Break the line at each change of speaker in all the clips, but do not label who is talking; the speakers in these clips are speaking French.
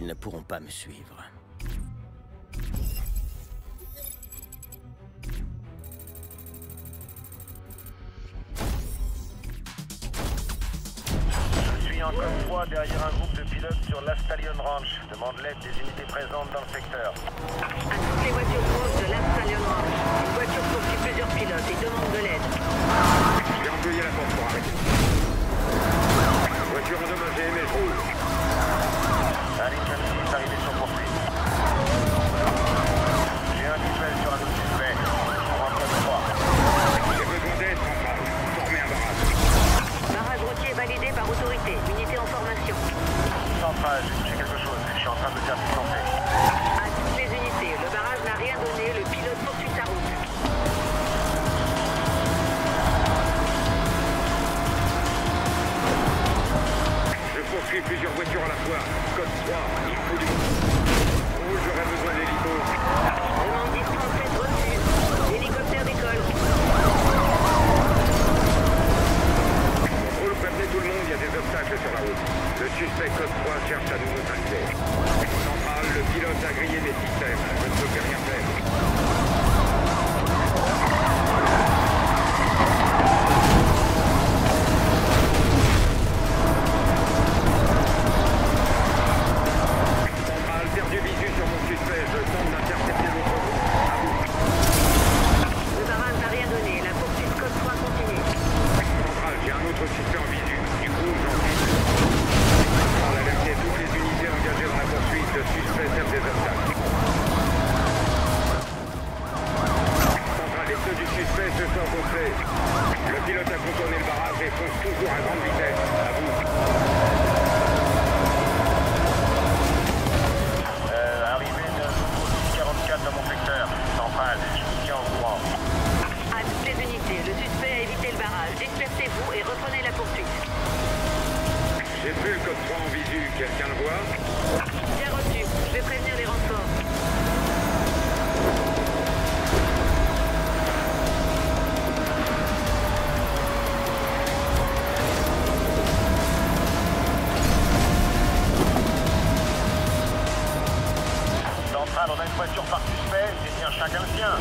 Ils ne pourront pas me suivre.
Je suis en code 3 derrière un groupe de pilotes sur l'Astalion Ranch. Demande l'aide des unités présentes dans le secteur.
À toutes les voitures rouges de l'Astalion Ranch. Une voiture poursuit plusieurs pilotes et demande de l'aide.
J'ai employé la porte pour arrêter. Voiture endommagée, mais je roule.
Allez, Chelsea est arrivé sur poursuite. J'ai un visuel sur un autre suspect. On rentre code 3.
J'ai besoin d'aide, centrale. Formez un barrage.
Barrage routier validé par autorité. Unité en formation.
Centrale, j'ai touché quelque chose. Je suis en train de me faire distancer.
À toutes les unités, le barrage n'a rien donné. Le pilote poursuit sa route.
Je poursuis plusieurs voitures à la fois. Code 3, il faut du... Oh, j'aurais besoin d'hélico.
Demande 1037 reçue. Hélicoptère décolle.
Contrôle, prévenez tout le monde, il y a des obstacles sur la route. Le suspect code 3 cherche à nous neutraliser. Centrale, le pilote a grillé mes systèmes. Je ne peux plus rien faire. Centrale, perdu visu sur mon suspect. Je tente d'intercepter l'autre groupe. À vous.
Le barrage n'a rien donné. La poursuite code 3 continue.
Centrale, j'ai un autre suspect en visu. Du coup, j'en suis. Centrale, alertez toutes les unités engagées dans la poursuite. Le suspect sert des obstacles. Centrale, les ceux du suspect se sont rencontrés. Le pilote a contourné le barrage et fonce toujours à grande vitesse. À vous.
Arrivée de 44 dans mon secteur. Centrale, je vous tiens au courant.
À toutes les unités, le suspect a évité le barrage. Dispersez-vous et reprenez la poursuite.
J'ai plus le code 3 en visu. Quelqu'un le voit?
Bien reçu. Je vais prévenir les renforts.
Centrale, on a une voiture par suspect. C'est bien chacun le sien.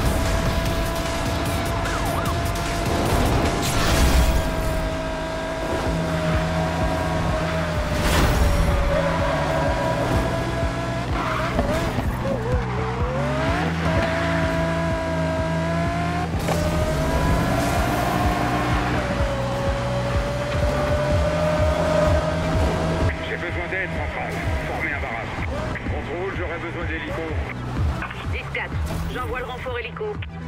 J'ai besoin d'aide, centrale. Formez un barrage. Contrôle, j'aurais besoin d'hélico.
10-4. J'envoie le renfort hélico.